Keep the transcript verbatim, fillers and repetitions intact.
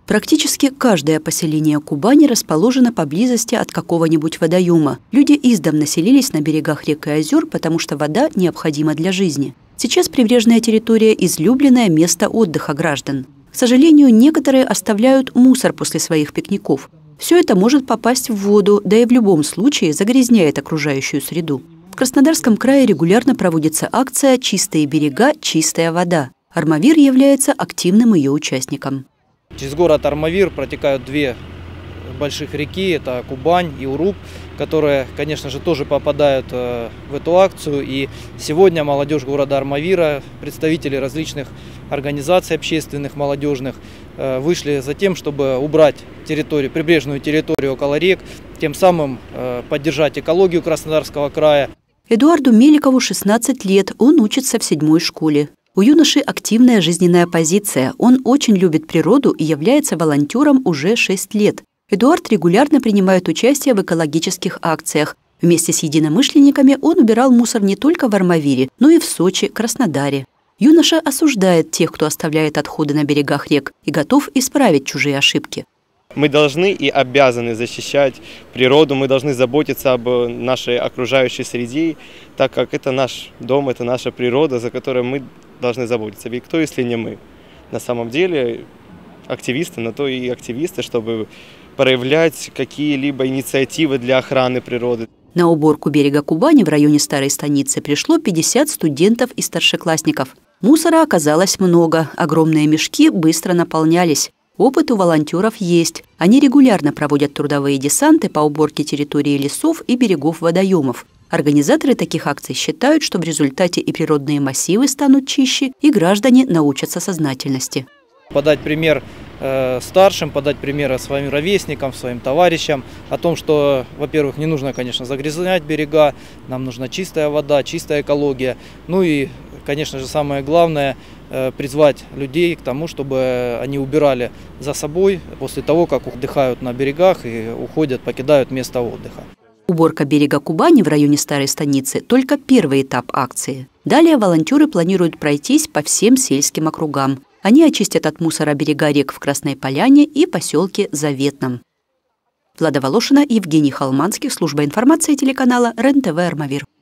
Практически каждое поселение Кубани расположено поблизости от какого-нибудь водоема. Люди издавна селились на берегах рек и озер, потому что вода необходима для жизни. Сейчас прибрежная территория – излюбленное место отдыха граждан. К сожалению, некоторые оставляют мусор после своих пикников. Все это может попасть в воду, да и в любом случае загрязняет окружающую среду. В Краснодарском крае регулярно проводится акция «Чистые берега, чистая вода». Армавир является активным ее участником. Через город Армавир протекают две больших реки, это Кубань и Уруб, которые, конечно же, тоже попадают в эту акцию. И сегодня молодежь города Армавира, представители различных организаций общественных, молодежных, вышли за тем, чтобы убрать территорию, прибрежную территорию около рек, тем самым поддержать экологию Краснодарского края. Эдуарду Меликову шестнадцать лет, он учится в седьмой школе. У юноши активная жизненная позиция. Он очень любит природу и является волонтером уже шесть лет. Эдуард регулярно принимает участие в экологических акциях. Вместе с единомышленниками он убирал мусор не только в Армавире, но и в Сочи, Краснодаре. Юноша осуждает тех, кто оставляет отходы на берегах рек, и готов исправить чужие ошибки. Мы должны и обязаны защищать природу, мы должны заботиться об нашей окружающей среде, так как это наш дом, это наша природа, за которой мы должны заботиться. Ведь кто, если не мы? На самом деле активисты, на то и активисты, чтобы проявлять какие-либо инициативы для охраны природы. На уборку берега Кубани в районе Старой станицы пришло пятьдесят студентов и старшеклассников. Мусора оказалось много, огромные мешки быстро наполнялись. Опыт у волонтеров есть. Они регулярно проводят трудовые десанты по уборке территории лесов и берегов водоемов. Организаторы таких акций считают, что в результате и природные массивы станут чище, и граждане научатся сознательности. Подать пример э, старшим, подать пример своим ровесникам, своим товарищам о том, что, во-первых, не нужно, конечно, загрязнять берега, нам нужна чистая вода, чистая экология. Ну и, конечно же, самое главное э, – призвать людей к тому, чтобы они убирали за собой после того, как отдыхают на берегах и уходят, покидают место отдыха. Уборка берега Кубани в районе Старой станицы – только первый этап акции. Далее волонтеры планируют пройтись по всем сельским округам. Они очистят от мусора берега рек в Красной Поляне и поселке Заветном. Влада Волошина, Евгений Холманский, служба информации телеканала РЕН-ТВ «Армавир».